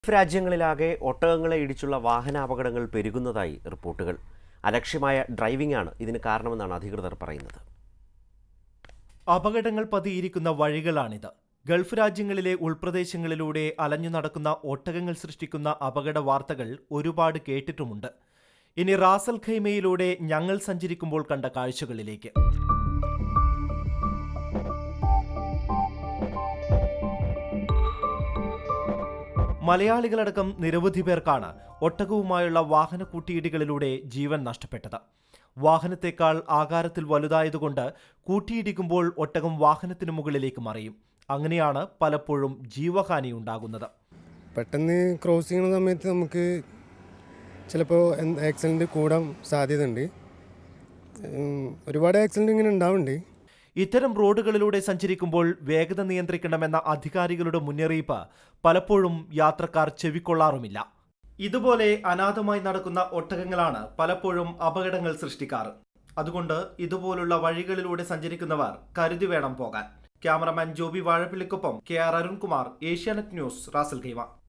രാജ്യങ്ങളിലാകെ ഒട്ടകങ്ങളെ ഇടിച്ചുള്ള വാഹനാപകടങ്ങൾ പെരുകുന്നതായി റിപ്പോർട്ടുകൾ. അലക്ഷ്യമായ ഡ്രൈവിംഗാണ് ഇതിന് കാരണമെന്നാണ് അധികൃതർ പറയുന്നത്. അപകടങ്ങൾ പതിയിരിക്കുന്ന വഴികളാണിത്. ഗൾഫ് രാജ്യങ്ങളിലെ ഉൾപ്രദേശങ്ങളിലൂടെ അലഞ്ഞു നടക്കുന്ന ഒട്ടകങ്ങൾ സൃഷ്ടിക്കുന്ന അപകട വാർത്തകൾ ഒരുപാട് കേട്ടിട്ടുമുണ്ട്. ഇനി റാസൽ ഖൈമയിലൂടെ ഞങ്ങൾ സഞ്ചരിക്കുമ്പോൾ കണ്ട കാഴ്ചകളിലേക്ക്. മലയാളികളടക്കം നിരവധി പേർക്കാണ് ഒട്ടകവുമായുള്ള വാഹന കൂട്ടിയിടികളിലൂടെ ജീവൻ നഷ്ടപ്പെട്ടത്. വാഹനത്തെക്കാൾ ആകാരത്തിൽ വലുതായതുകൊണ്ട് കൂട്ടിയിടിക്കുമ്പോൾ ഒട്ടകം വാഹനത്തിന് മുകളിലേക്ക് മറിയും. അങ്ങനെയാണ് പലപ്പോഴും ജീവഹാനി ഉണ്ടാകുന്നത്. പെട്ടെന്ന് ക്രോസ് ചെയ്യുന്ന സമയത്ത് നമുക്ക് ചിലപ്പോൾ ആക്സിഡൻറ്റ് കൂടാൻ സാധ്യതയുണ്ട്. ഒരുപാട് ആക്സിഡൻറ്റ് ഇങ്ങനെ ഉണ്ടാവുന്നുണ്ട്. ഇത്തരം റോഡുകളിലൂടെ സഞ്ചരിക്കുമ്പോൾ വേഗത നിയന്ത്രിക്കണമെന്ന അധികാരികളുടെ മുന്നറിയിപ്പ് പലപ്പോഴും യാത്രക്കാർ ചെവിക്കൊള്ളാറുമില്ല. ഇതുപോലെ അനാഥമായി നടക്കുന്ന ഒട്ടകങ്ങളാണ് പലപ്പോഴും അപകടങ്ങൾ സൃഷ്ടിക്കാറ്. അതുകൊണ്ട് ഇതുപോലുള്ള വഴികളിലൂടെ സഞ്ചരിക്കുന്നവർ കരുതി വേണം പോകാൻ. ക്യാമറമാൻ ജോബി വാഴപ്പിള്ളിക്കൊപ്പം KR Arunkumar, Asianet news, Ras al Khaimah.